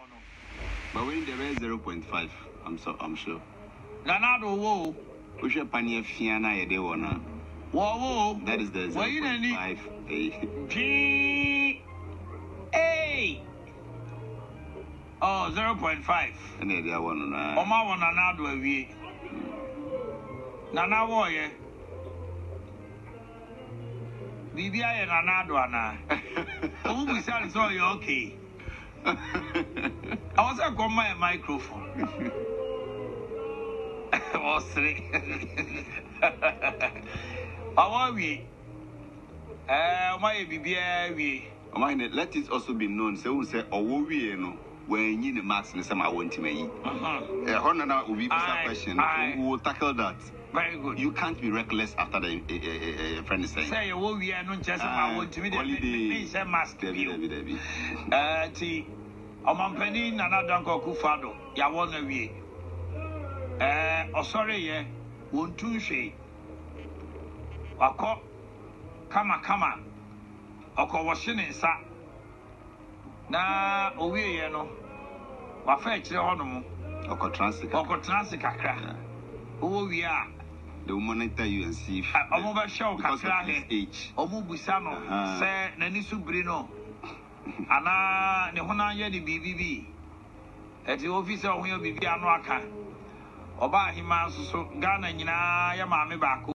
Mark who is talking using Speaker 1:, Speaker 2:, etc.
Speaker 1: But when there is 0.5, I'm sure.
Speaker 2: Ganado wo.
Speaker 1: We should panier fiana a day one.
Speaker 2: Whoa,
Speaker 1: that is the 0.5.
Speaker 2: G A. Oh, 0.5.
Speaker 1: And the other one.
Speaker 2: Oma one another we. Nana warrior. Bibia and another ana. Oh, we said so you okay. I was a go my microphone. Was three. How are we? My Bibia we.
Speaker 1: Let it also be known. So we say, oh, we know. When you need max in some I want to make. Honor will be a question. We will tackle that.
Speaker 2: Very good.
Speaker 1: You can't be reckless after the friend is saying.
Speaker 2: Say, oh, we are not just I want to be the master. Omampeni Nana Danko Akufo-Addo. Ya wanna we. Oh sorry, yeah. Won't you say? Wako kama. Oko washing in sa. Na owe ye no wa fa kire hono mo
Speaker 1: transit
Speaker 2: kakra owo wi a
Speaker 1: they will monitor you and see if
Speaker 2: omo ba show kakra he omo busa no se nani subiri no ana ne hona ye de bibibi eti officer ho ye bibi anu aka oba hima so Ghana nyina ya maame ba